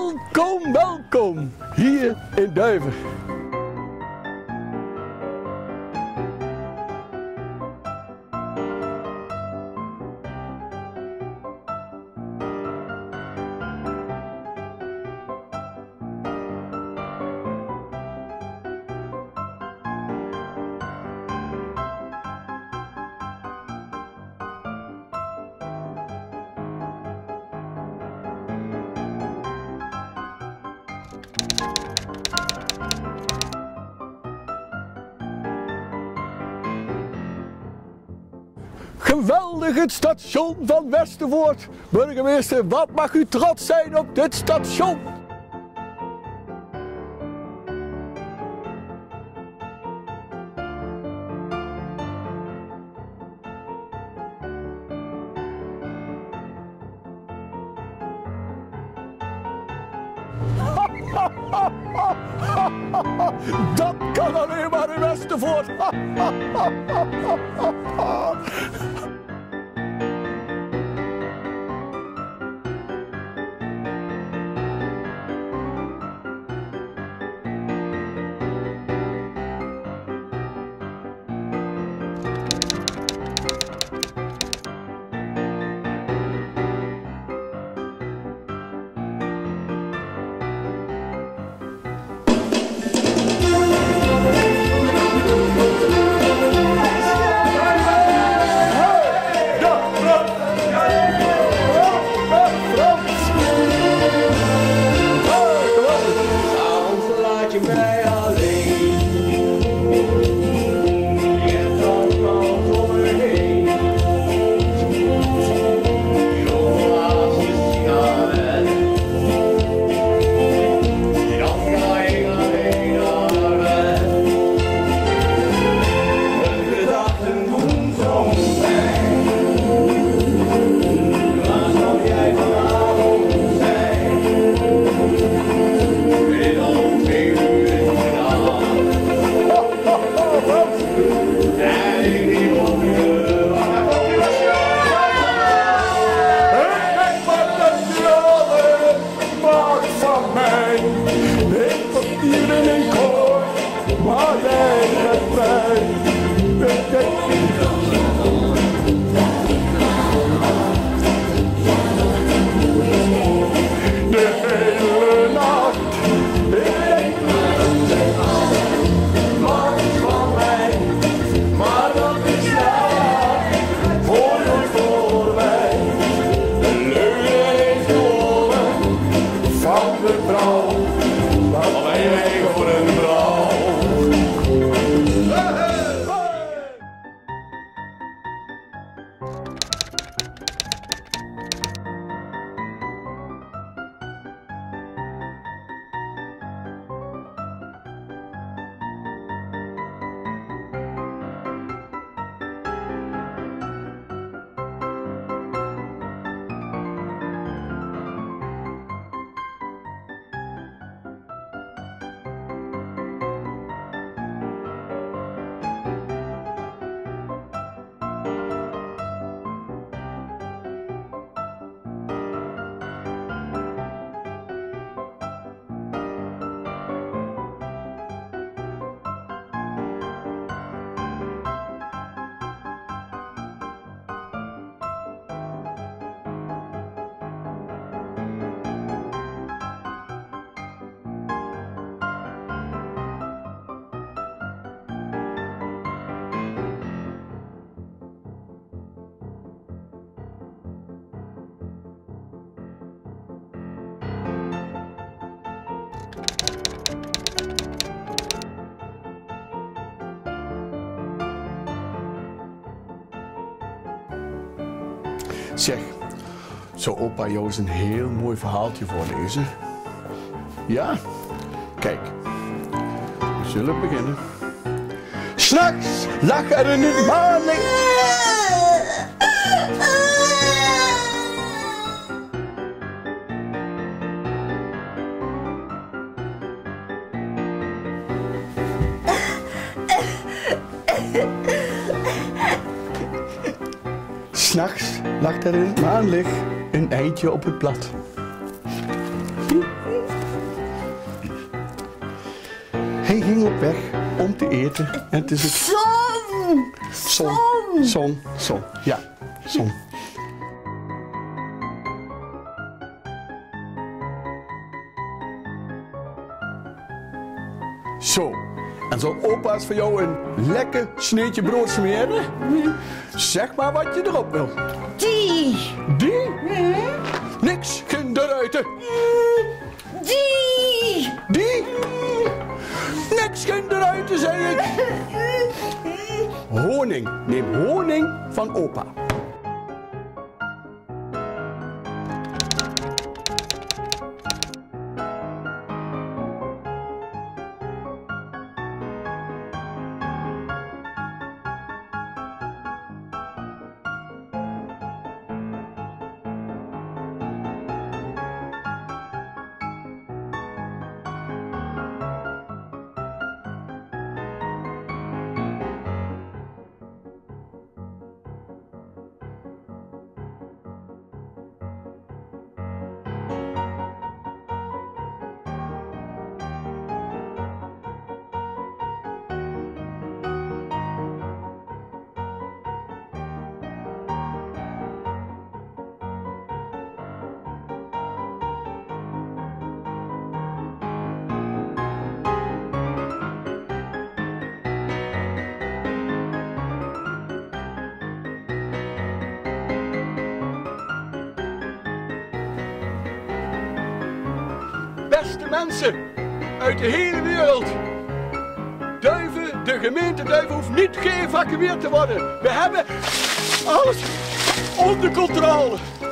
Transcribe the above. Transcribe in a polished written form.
Welkom, welkom hier in Duiven. Geweldig het station van Westervoort. Burgemeester, wat mag u trots zijn op dit station? Dat kan alleen maar in Westervoort. Zeg, zou opa jou eens een heel mooi verhaaltje voorlezen? Ja? Kijk, we zullen beginnen. 'S Nachts lag er een maanlicht. S'nachts lag er in het maanlicht een eitje op het blad. Hij ging op weg om te eten en het is het... Zon. Ja, zon. Zo, en zal opa's voor jou een lekker sneetje brood smeren? Zeg maar wat je erop wil. Die. Die? Niks, geen eruiten. Die. Die? Niks, geen eruiten, zei ik. Honing, neem honing van opa. Beste mensen uit de hele wereld. Duiven, de gemeente Duiven hoeft niet geëvacueerd te worden. We hebben alles onder controle.